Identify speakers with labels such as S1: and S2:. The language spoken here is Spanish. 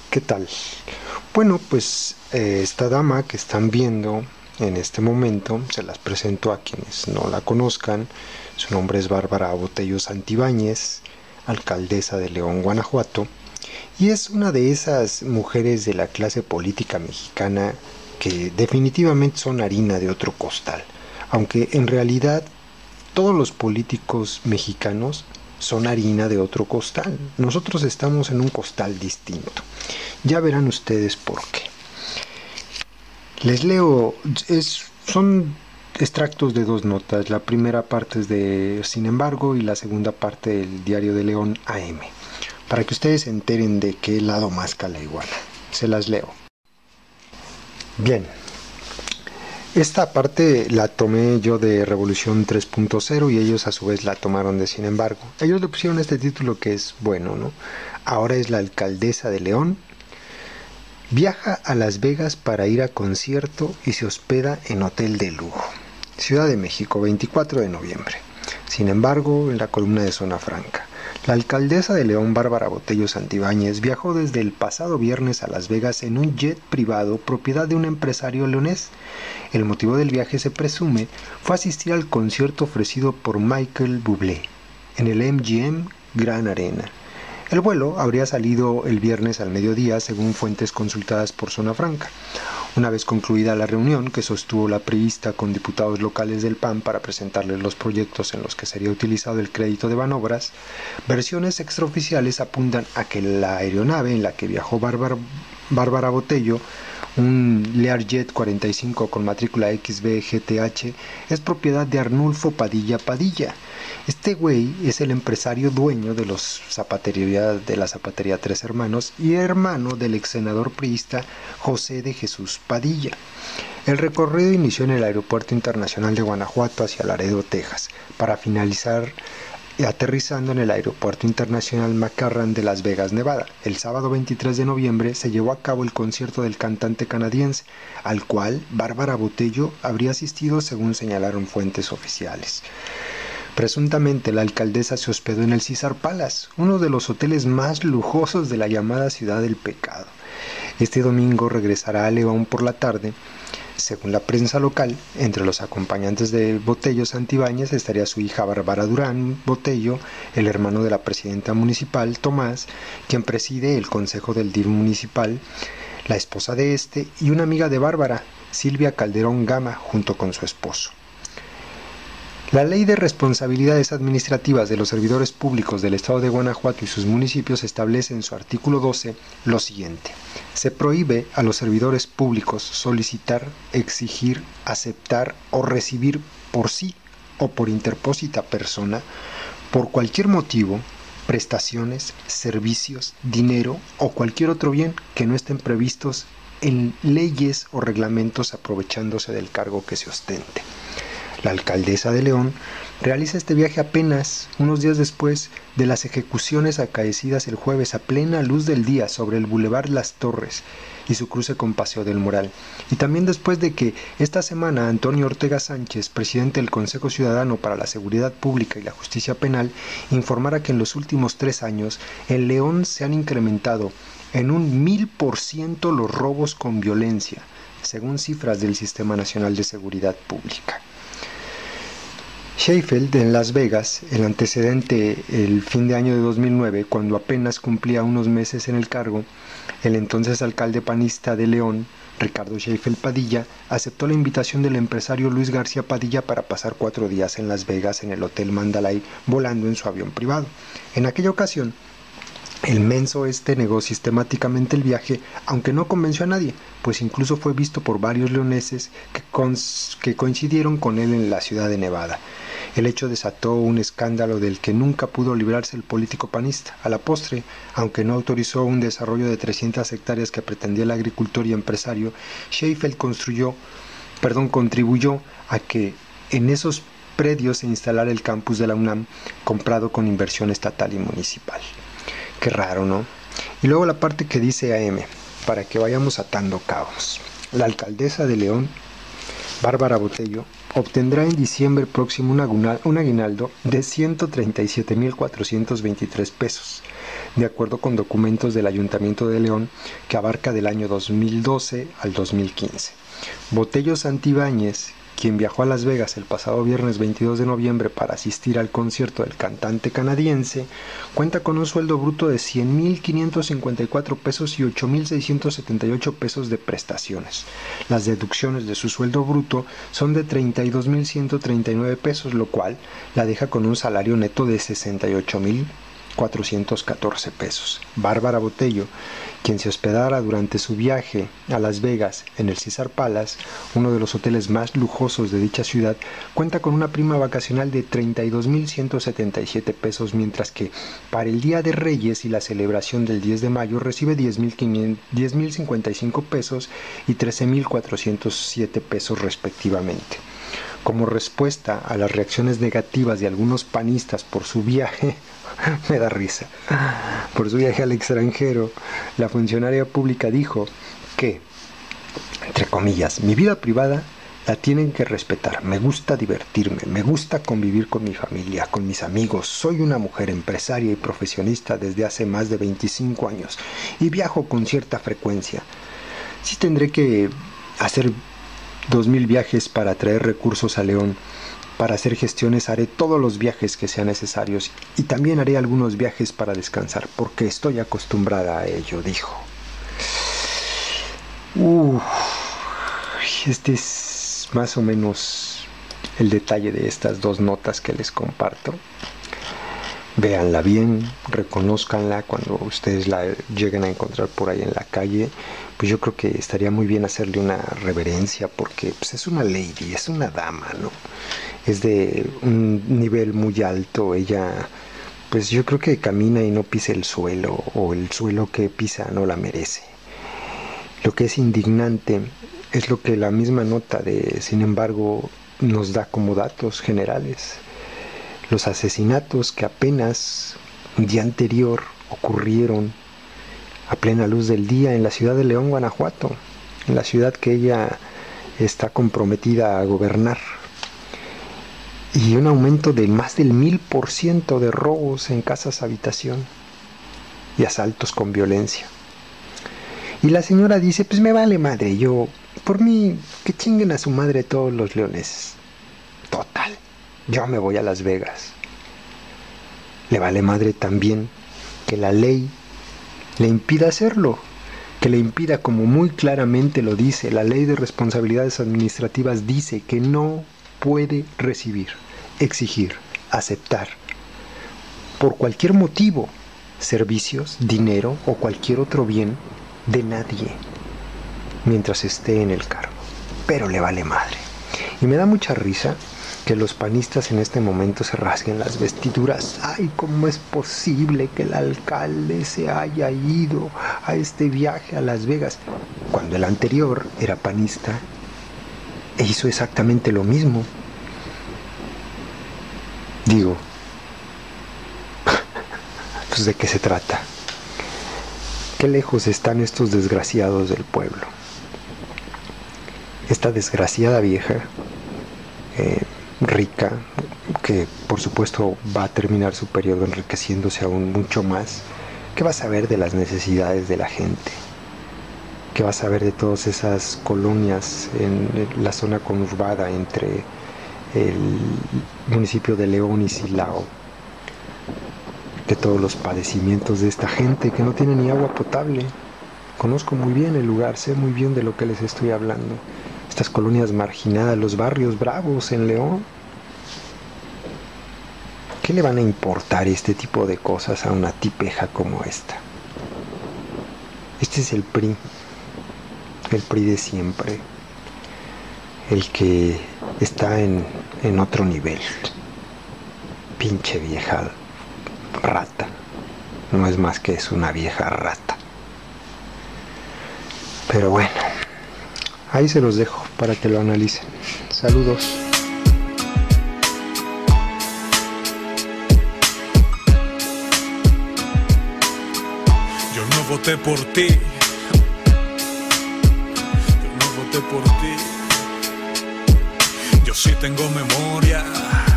S1: ¿Qué tal? Bueno, pues esta dama que están viendo en este momento, se las presento a quienes no la conozcan. Su nombre es Bárbara Botello Santibáñez, alcaldesa de León, Guanajuato, y es una de esas mujeres de la clase política mexicana que definitivamente son harina de otro costal, aunque en realidad todos los políticos mexicanos son harina de otro costal. Nosotros estamos en un costal distinto. Ya verán ustedes por qué. Les leo, son extractos de dos notas. La primera parte es de Sin embargo y la segunda parte del Diario de León AM, para que ustedes se enteren de qué lado masca la iguana. Se las leo. Bien, esta parte la tomé yo de Revolución 3.0 y ellos a su vez la tomaron de Sin embargo. Ellos le pusieron este título que es bueno, ¿no? Ahora es la alcaldesa de León. Viaja a Las Vegas para ir a concierto y se hospeda en hotel de lujo. Ciudad de México, 24 de noviembre. Sin embargo, en la columna de Zona Franca, la alcaldesa de León, Bárbara Botello Santibáñez, viajó desde el pasado viernes a Las Vegas en un jet privado propiedad de un empresario leonés. El motivo del viaje, se presume, fue asistir al concierto ofrecido por Michael Bublé en el MGM Grand Arena. El vuelo habría salido el viernes al mediodía, según fuentes consultadas por Zona Franca. Una vez concluida la reunión que sostuvo la priista con diputados locales del PAN para presentarles los proyectos en los que sería utilizado el crédito de Banobras, versiones extraoficiales apuntan a que la aeronave en la que viajó Bárbara Botello, un Learjet 45 con matrícula XB-GTH, es propiedad de Arnulfo Padilla Padilla. Este güey es el empresario dueño de la zapatería Tres Hermanos y hermano del ex senador priista José de Jesús Padilla. El recorrido inició en el Aeropuerto Internacional de Guanajuato hacia Laredo, Texas, para finalizar aterrizando en el Aeropuerto Internacional McCarran de Las Vegas, Nevada. El sábado 23 de noviembre se llevó a cabo el concierto del cantante canadiense, al cual Bárbara Botello habría asistido, según señalaron fuentes oficiales. Presuntamente la alcaldesa se hospedó en el Caesar Palace, uno de los hoteles más lujosos de la llamada Ciudad del Pecado. Este domingo regresará a León por la tarde. Según la prensa local, entre los acompañantes de Botello Santibáñez estaría su hija Bárbara Durán Botello, el hermano de la presidenta municipal, Tomás, quien preside el consejo del DIF municipal, la esposa de este y una amiga de Bárbara, Silvia Calderón Gama, junto con su esposo. La Ley de Responsabilidades Administrativas de los Servidores Públicos del Estado de Guanajuato y sus municipios establece en su artículo 12 lo siguiente: se prohíbe a los servidores públicos solicitar, exigir, aceptar o recibir por sí o por interpósita persona, por cualquier motivo, prestaciones, servicios, dinero o cualquier otro bien que no estén previstos en leyes o reglamentos aprovechándose del cargo que se ostente. La alcaldesa de León realiza este viaje apenas unos días después de las ejecuciones acaecidas el jueves a plena luz del día sobre el Boulevard Las Torres y su cruce con Paseo del Moral, y también después de que esta semana Antonio Ortega Sánchez, presidente del Consejo Ciudadano para la Seguridad Pública y la Justicia Penal, informara que en los últimos 3 años en León se han incrementado en un 1000% los robos con violencia, según cifras del Sistema Nacional de Seguridad Pública. Sheffield, en Las Vegas, el antecedente el fin de año de 2009, cuando apenas cumplía unos meses en el cargo, el entonces alcalde panista de León, Ricardo Sheffield Padilla, aceptó la invitación del empresario Luis García Padilla para pasar 4 días en Las Vegas en el Hotel Mandalay, volando en su avión privado. En aquella ocasión, el menso negó sistemáticamente el viaje, aunque no convenció a nadie, pues incluso fue visto por varios leoneses que coincidieron con él en la ciudad de Nevada. El hecho desató un escándalo del que nunca pudo librarse el político panista. A la postre, aunque no autorizó un desarrollo de 300 hectáreas que pretendía el agricultor y empresario, Sheffield contribuyó a que en esos predios se instalara el campus de la UNAM, comprado con inversión estatal y municipal. Qué raro, ¿no? Y luego la parte que dice AM, para que vayamos atando cabos. La alcaldesa de León, Bárbara Botello, obtendrá en diciembre próximo un aguinaldo de 137,423 pesos. de acuerdo con documentos del Ayuntamiento de León que abarca del año 2012 al 2015. Botello Santibáñez, quien viajó a Las Vegas el pasado viernes 22 de noviembre para asistir al concierto del cantante canadiense, cuenta con un sueldo bruto de 100,554 pesos y 8,678 pesos de prestaciones. Las deducciones de su sueldo bruto son de 32,139 pesos, lo cual la deja con un salario neto de 68,414 pesos. Bárbara Botello, quien se hospedara durante su viaje a Las Vegas en el Caesars Palace, uno de los hoteles más lujosos de dicha ciudad, cuenta con una prima vacacional de 32,177 pesos, mientras que para el Día de Reyes y la celebración del 10 de mayo recibe 10,055 pesos y 13,407 pesos respectivamente. Como respuesta a las reacciones negativas de algunos panistas por su viaje, me da risa, por su viaje al extranjero, la funcionaria pública dijo que, entre comillas, mi vida privada la tienen que respetar, me gusta divertirme, me gusta convivir con mi familia, con mis amigos, soy una mujer empresaria y profesionista desde hace más de 25 años y viajo con cierta frecuencia. Sí tendré que hacer 2,000 viajes para traer recursos a León. Para hacer gestiones haré todos los viajes que sean necesarios y también haré algunos viajes para descansar porque estoy acostumbrada a ello, dijo. Este es más o menos el detalle de estas dos notas que les comparto. Véanla bien, reconózcanla cuando ustedes la lleguen a encontrar por ahí en la calle. Pues yo creo que estaría muy bien hacerle una reverencia porque pues, es una lady, es una dama, ¿no? Es de un nivel muy alto. Ella, pues yo creo que camina y no pisa el suelo, o el suelo que pisa no la merece. Lo que es indignante es lo que la misma nota sin embargo, nos da como datos generales. Los asesinatos que apenas un día anterior ocurrieron a plena luz del día en la ciudad de León, Guanajuato, en la ciudad que ella está comprometida a gobernar. Y un aumento de más del 1,000% de robos en casas habitación y asaltos con violencia. Y la señora dice, pues me vale madre, yo, por mí, que chinguen a su madre todos los leoneses. Total, yo me voy a Las Vegas. Le vale madre también que la ley le impida hacerlo, que le impida, como muy claramente lo dice, la Ley de Responsabilidades Administrativas dice que no puede recibir, exigir, aceptar, por cualquier motivo, servicios, dinero o cualquier otro bien de nadie mientras esté en el cargo. Pero le vale madre. Y me da mucha risa que los panistas en este momento se rasguen las vestiduras. Ay, ¿cómo es posible que el alcalde se haya ido a este viaje a Las Vegas? Cuando el anterior era panista e hizo exactamente lo mismo. Digo, pues ¿de qué se trata? ¿Qué lejos están estos desgraciados del pueblo? Esta desgraciada vieja, rica, que por supuesto va a terminar su periodo enriqueciéndose aún mucho más, ¿qué va a saber de las necesidades de la gente? ¿Qué va a saber de todas esas colonias en la zona conurbada entre el municipio de León y Silao? De todos los padecimientos de esta gente que no tiene ni agua potable. Conozco muy bien el lugar, sé muy bien de lo que les estoy hablando. Estas colonias marginadas, los barrios bravos en León. ¿Qué le van a importar este tipo de cosas a una tipeja como esta? Este es el PRI de siempre, el que está en otro nivel. Pinche vieja rata, no es más que es una vieja rata. Pero bueno, ahí se los dejo para que lo analicen. Saludos.
S2: Yo no voté por ti. Yo no voté por ti. Yo sí tengo memoria.